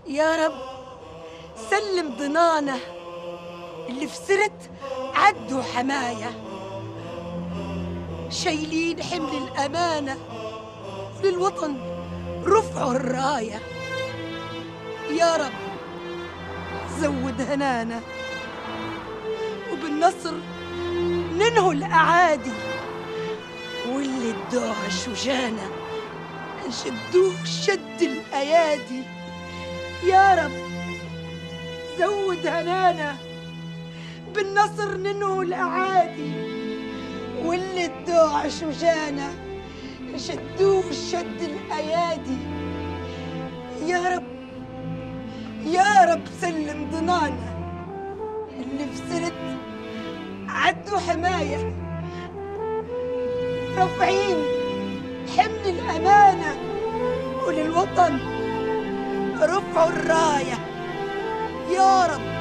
يا رب سلم ضنانا اللي في سرت عدوا حماية، شايلين حمل الأمانة وللوطن رفعوا الراية. يا رب زود هنانا وبالنصر ننهوا الأعادي، واللي ادوها شجانا نشدوه شد الأيادي. يا رب زود هنانا بالنصر ننهوا الأعادي، واللي ادوها شجانا نشدوه شد الأيادي. يا رب يا رب سلم ضنانا اللي في سرت عدوا حماية، رافعين حمل الأمانة وللوطن رفعوا الراية. يا رب